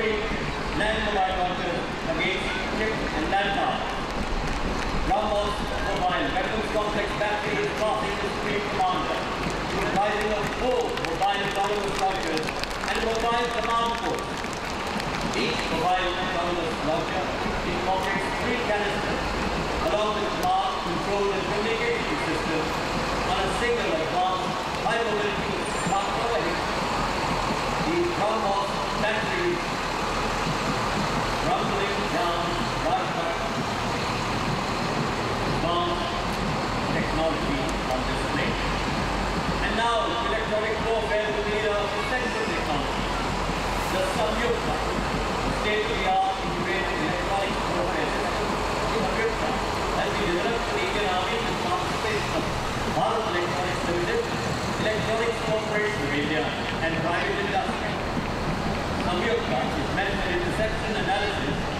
deploying land mobile launchers against ship and land craft. BrahMos mobile weapons complex battery is crossing the Supreme Commander, comprising of 4 mobile autonomous launchers and a mobile command post. Each mobile autonomous launcher incorporates 3 canisters along with command, control and communication system on a single advanced high-mobility transport vehicle. These BrahMos batteries rumbling down Rajpath, advanced technology on display. And now, electronic warfare with the era of offensive technology. The Samyukta, state-of-the-art integrated electronic warfare system, has been developed for the Indian Army in participation of Bharat Electronics Limited, Electronics Corporation of India, and private industry. Samyukta is meant for interception analysis